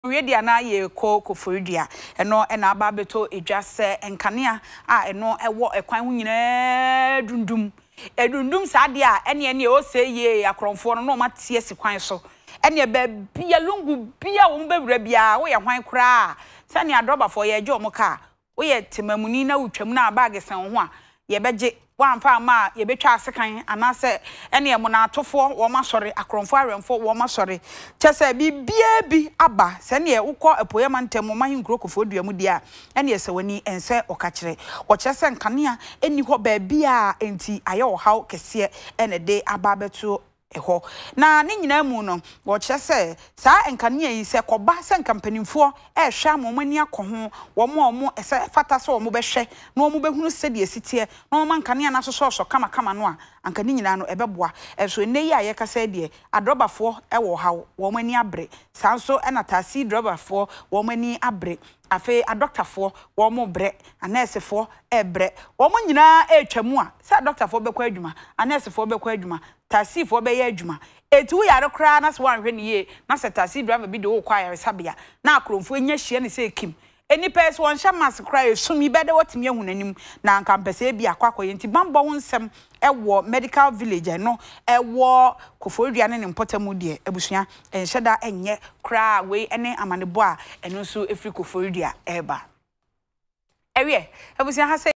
Redia na ye Koforidua eno ena aba beto edwa se enkanea a eno ewo ekwan hu nyina dundum edundum saade a ene o se ye akromfo no matie sikwan so ene ba bia lungu bia wo mbewura bia wo ye hwan kura se ne adrobafo ye je omoka wo ye temamuni na wutwam na bag sen ho a ye beje wamfa ma ye betwa asekan anase ene mo na atofo wo masori akromfo aremfo wo masori chese bibia bi aba se ne ukọ epoyema ntem ma hinkro Koforidua mu dia ene se wani ense okakire wo chese nkanea eni ho ba bia enti aye wo haw kese ene de aba beto eho na ne nyina mu no wo chese saa enkanea yi se koba se nkampanimfo ehwa momani akoho wo mo ese fata so wo behwe na wo behunu se de esitie na wo mankanea na so kama no a ankani nyina no ebeboa eso ne yi aye kasa de adrobafo ewo haw wo mani abre sanso ena tasi drobafo wo mani abre afi adoctorfo wo mo bre anesefo ebre wo mo nyina etwamu a se doctorfo bekọ adwuma anesefo bekọ adwuma tasi fo be ye adwuma etu yare kra na so wanhwe ne ye na se tasi driver bi de wo kwa yare sabia na akromfo nya hie ne se ekim eni pese won hya mas kra esumi bede wotimi ahunanim na anka mpese bi akwakoye nti bambo ho nsem ewo medical village no ewo Koforidua ne mpotamu de abusua enhyeda enye kra we ene amanebo a eno so efri Koforidua eba ewie abusua ha